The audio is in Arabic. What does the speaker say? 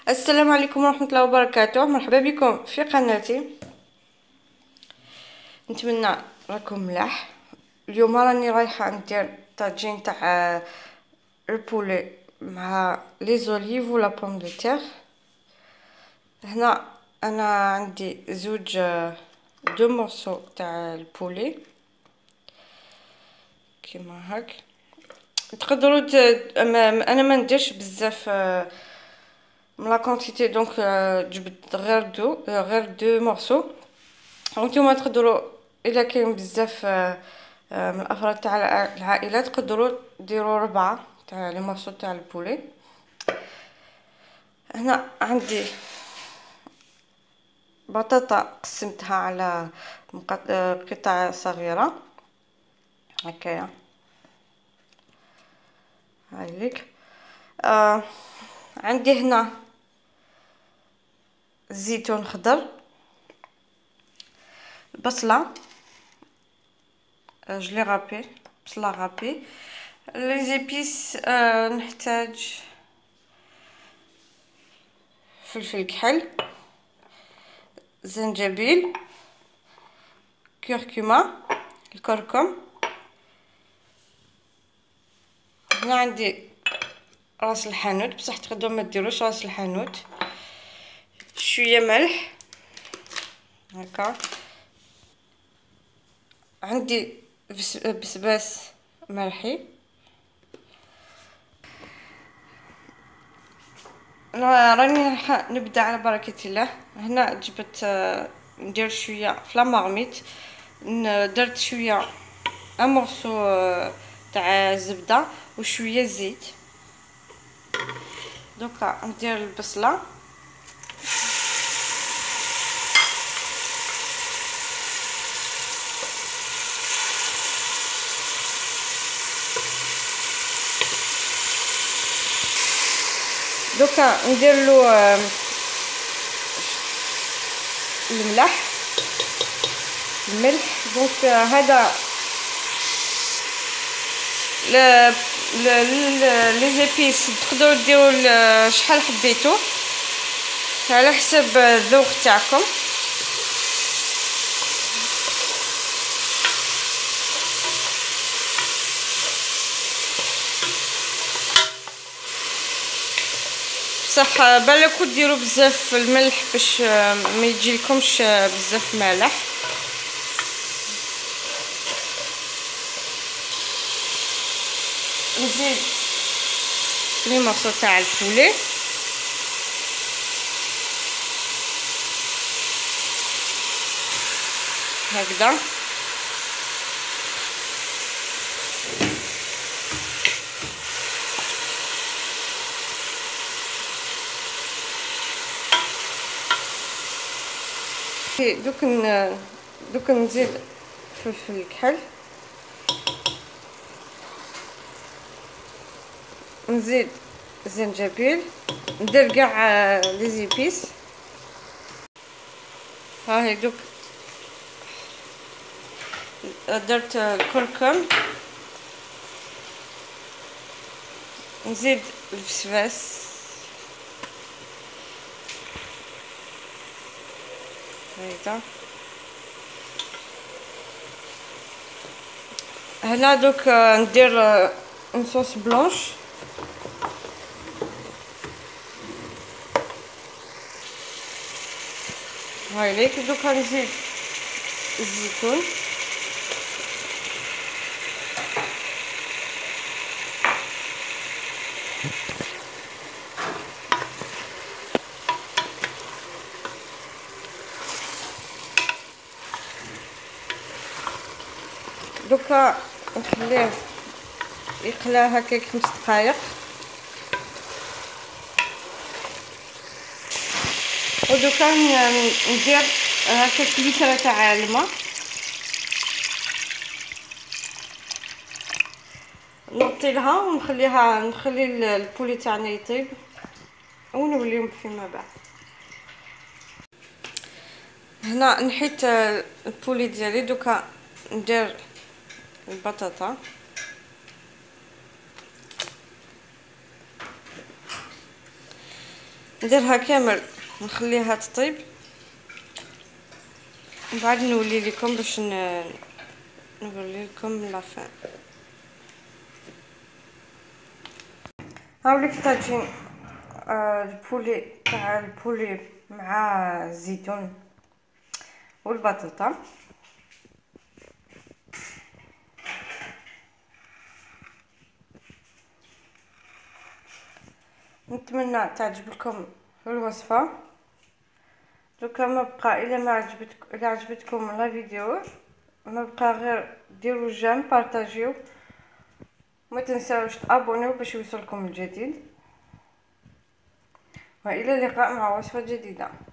السلام عليكم ورحمة الله وبركاته. مرحبا بكم في قناتي. نتمنى راكم ملاح. اليوم راني رايحة ندير طاجين تاع البولي مع لي زوليف ولا بوم دو تير. هنا انا عندي زوج دو مورسو تاع البولي كيما هاك. تقدروا انا ما نديرش بزاف من لا كونتيتي، دونك جبت غير دو مورسو. وانتوما تقدروا الا كاين بزاف من الافراد تاع العائله تقدروا ديروا 4 تاع لي مورسو تاع البولي. هنا عندي بطاطا قسمتها على قطع صغيره هكايا، هاي ليك. عندي هنا زيتون خضر، بصله جلي غابي، بصله غابي، لي زيبيس. نحتاج فلفل كحل، زنجبيل، كركمه، الكركم. هنا عندي راس الحانوت، بصح تقدروا ما ديروش راس الحانوت. شويه ملح هكا. عندي بسباس ملحي. راني راح نبدا على بركه الله. هنا جبت ندير شويه في لامارميت، درت شويه امورسو تاع الزبده وشويه زيت. دوكا ندير البصله، دوكا ندير له الملح. دونك هذا لي زيبيس تقدروا ديروا شحال حبيتو على حسب الذوق تاعكم. بصح بالكو ديروا بزاف الملح باش ما يجيلكمش بزاف مالح. نزيد لي مورسو تاع البولي، هكذا. دوك نزيد فلفل كحل، نزيد زنجبيل، ندير كاع لي زيبيس. ها هي دوك درت الكركم، نزيد الفسفاس هكذا. هنا دوك ندير صوص بلونش. هاي ليك. دوكا نزيد الزيتون، دوكا نخليه يقلى هكاك 5 دقائق. ودوكا ندير هكاك لتر تاع الماء، نغطي لها نخلي البولي تاعنا يطيب ونوليو فيما بعد. هنا نحيت البولي ديالي. دوكا ندير البطاطا، نديرها كامل نخليها تطيب، من بعد نولي لكم باش نوري لكم لافان. هاوليك طاجين البولي تاع البولي مع الزيتون والبطاطا. نتمنى تعجبكم الوصفه. دوكا ما بقى الا ما عجبتكم، الا عجبتكم لا فيديو ما بقى غير ديروا جيم، بارطاجيو، ما تنساوش تابونيو باش يوصلكم الجديد، والى اللقاء مع وصفه جديده.